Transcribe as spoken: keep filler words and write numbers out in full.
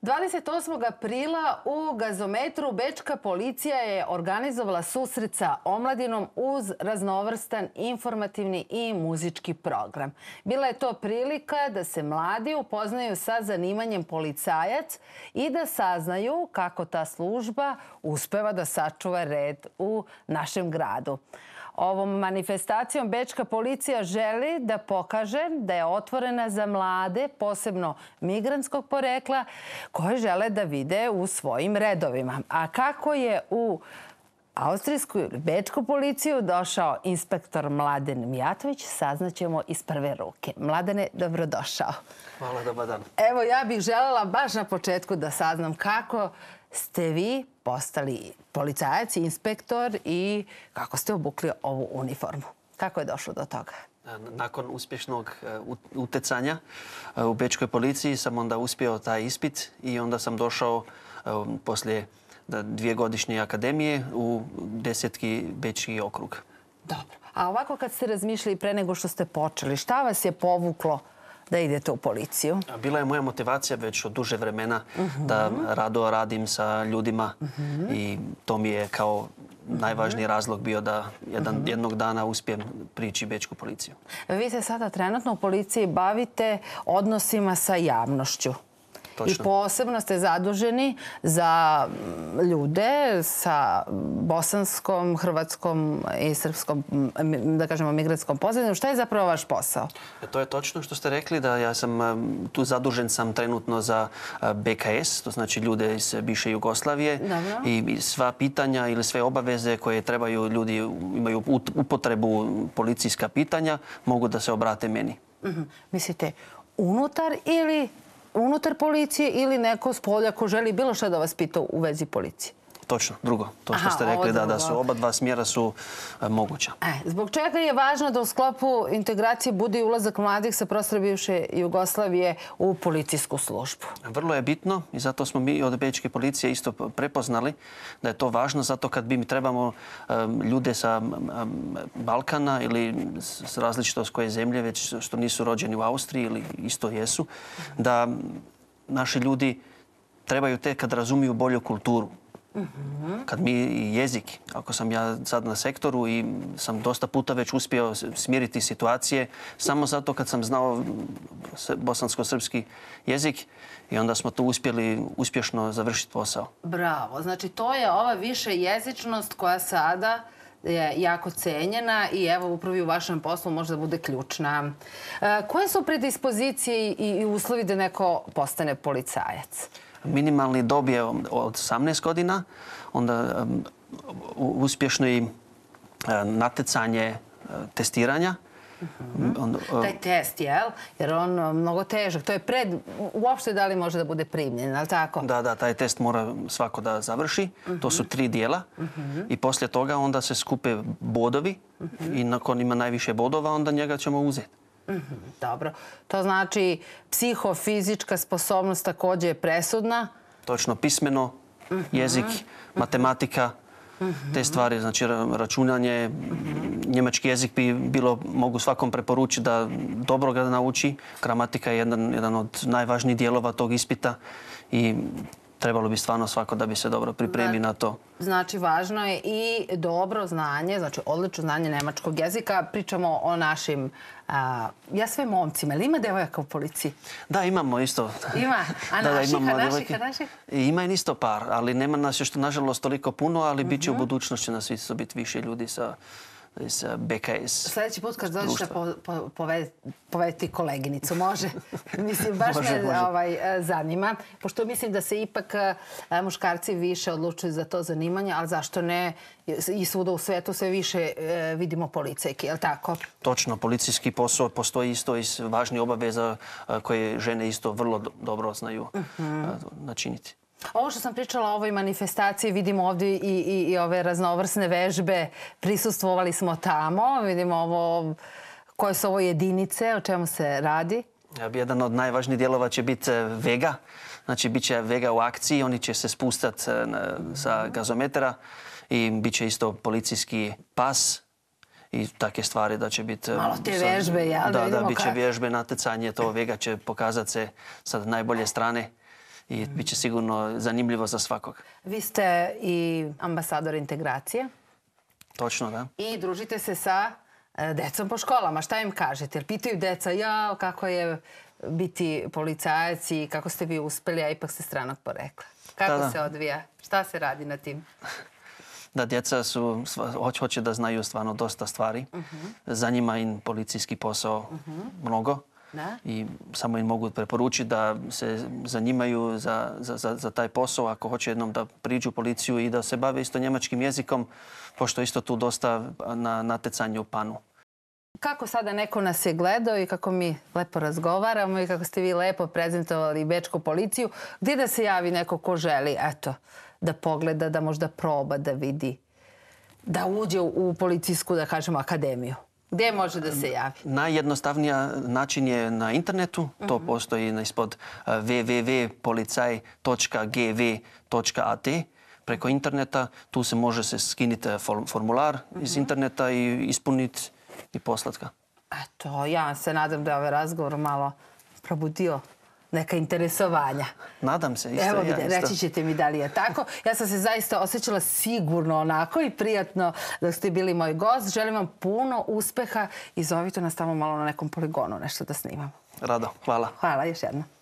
dvadeset osmog aprila u gazometru bečka policija je organizovala susret sa omladinom uz raznovrstan informativni i muzički program. Bila je to prilika da se mladi upoznaju sa zanimanjem policajac i da saznaju kako ta služba uspeva da sačuva red u našem gradu. Ovom manifestacijom bečka policija želi da pokaže da je otvorena za mlade, posebno migrantskog porekla, koje žele da vide u svojim redovima. A kako je u austrijsku ili bečku policiju došao inspektor Mladen Mijatović, saznaćemo iz prve ruke. Mladene, dobrodošao. Hvala, dobar dan. Evo, ja bih želela baš na početku da saznam kako ste vi postali policajac, inspektor i kako ste obukli ovu uniformu. Kako je došlo do toga? Nakon uspješnog utecanja u bečkoj policiji sam onda uspio taj ispit i onda sam došao poslije dvijegodišnje akademije u desetki bečki okrug. Dobro. A ovako kad ste razmišljali pre nego što ste počeli, šta vas je povuklo da idete u policiju? Bila je moja motivacija već od duže vremena da rado radim sa ljudima i to mi je kao najvažniji razlog bio da jedan, jednog dana uspijem prići bečku policiju. Vi se sada trenutno u policiji bavite odnosima sa javnošću. I posebno ste zaduženi za ljude sa bosanskom, hrvatskom i srpskom, da kažemo, migrantskom pozadinom. Šta je zapravo vaš posao? To je točno što ste rekli, da ja sam tu zadužen sam trenutno za B K S, to znači ljude iz bivše Jugoslavije. Dobro. I sva pitanja ili sve obaveze koje trebaju ljudi, imaju upotrebu policijska pitanja, mogu da se obrate meni. Uh-huh. Mislite, unutar ili unutar policije ili neko s polja ko želi bilo šta da vas pita u vezi policije? Točno, drugo. To što ste rekli, da, da su oba dva smjera su e, moguća. E, zbog čega je važno da u sklopu integracije bude i ulazak mladih sa prostora bivše Jugoslavije u policijsku službu? Vrlo je bitno i zato smo mi od bečke policije isto prepoznali da je to važno, zato kad bi mi trebamo um, ljude sa um, Balkana ili s različito s koje zemlje, već što nisu rođeni u Austriji ili isto jesu, da naši ljudi trebaju te kad razumiju bolju kulturu. Uh-huh. Kad mi jezik, ako sam ja sad na sektoru i sam dosta puta već uspio smiriti situacije samo zato kad sam znao bosansko-srpski jezik i onda smo to uspjeli uspješno završiti posao. Bravo. Znači to je ova više jezičnost koja sada je jako cenjena i evo upravo u vašem poslu može da bude ključna. E, koje su predispozicije i, i uslovi da neko postane policajac? Minimalni dob je od osamnaest godina, onda um, uspješno i uh, natjecanje uh, testiranja. Uh-huh. On, uh, Taj test, jel? Jer on uh, mnogo težak. To je pred, uopšte da li može da bude primljen, ali tako? Da, da, taj test mora svako da završi. Uh-huh. To su tri dijela. Uh-huh. I poslije toga onda se skupe bodovi uh-huh. i nakon ima najviše bodova, onda njega ćemo uzeti. Dobro. To znači psihofizička sposobnost također je presudna? Točno. Pismeno, jezik, matematika, te stvari. Znači računanje, njemački jezik bi bilo, mogu svakom preporučiti da dobro ga nauči. Gramatika je jedan, jedan od najvažnijih dijelova tog ispita i trebalo bi stvarno svako da bi se dobro pripremi na to. Znači, važno je i dobro znanje, znači odlično znanje nemačkog jezika. Pričamo o našim, a, ja sve momcima. Ili ima devojaka u policiji? Da, imamo isto. Ima? A da, naših, da, a naših, a naših? Ima i isto par, ali nema nas još nažalost toliko puno, ali uh-huh. bit će u budućnosti nas isto biti više ljudi sa iz B K S. Sljedeći put kad dođeš da po, po, povedeti koleginicu, može? Mislim, baš može, me može. Ovaj, zanima. Pošto mislim da se ipak muškarci više odlučuju za to zanimanje, ali zašto ne i svuda u svetu sve više vidimo policajke, je li tako? Točno, policijski posao postoji isto iz važnih obaveza koje žene isto vrlo dobro znaju uh-huh. načiniti. Ovo što sam pričala o ovoj manifestaciji, vidimo ovdje i, i, i ove raznovrsne vežbe. Prisustvovali smo tamo. Vidimo ovo, koje su ovo jedinice, o čemu se radi. Jedan od najvažnijih dijelova će biti Vega. Znači, bit će Vega u akciji. Oni će se spustati sa gazometara i bit će isto policijski pas i takve stvari da će biti... Malo te vežbe, ja? Da, da, da bit će vježbe, natjecanje. To Vega će pokazati se sa najbolje strane. i bit će sigurno zanimljivo za svakog. Vi ste i ambasador integracije. Točno, da. I družite se sa decom po školama. Šta im kažete? Jer pitaju deca, ja, kako je biti policajac i kako ste vi uspeli, a ipak ste stranog porekla. Kako Da, da. se odvija? Šta se radi na tim? Da, djeca su, sva- hoć- hoće da znaju stvarno dosta stvari. Zanima im policijski posao mnogo. Da. I samo im mogu preporučiti da se zanimaju za, za, za, za taj posao ako hoće jednom da priđu u policiju i da se bave isto njemačkim jezikom, pošto isto tu dosta na natecanju panu. Kako sada neko nas je gledao i kako mi lepo razgovaramo i kako ste vi lepo prezentovali bečku policiju, gdje da se javi neko ko želi, eto, da pogleda, da možda proba, da vidi, da uđe u policijsku, da kažemo, akademiju? Gdje može da se javi? Najjednostavnija način je na internetu. To postoji na ispod uh, w w w točka policaj točka g v točka a t. Preko interneta tu se može se skinuti for- formular iz interneta i ispuniti i poslati ga. Eto, ja se nadam da je ovaj razgovor malo probudio neka interesovanja. Nadam se isto. Evo, ja vidite, isto. reći ćete mi da li je tako. Ja sam se zaista osjećala sigurno onako i prijatno dok ste bili moj gost. Želim vam puno uspeha i zovite nas tamo malo na nekom poligonu nešto da snimamo. Rado, hvala. Hvala još jednom.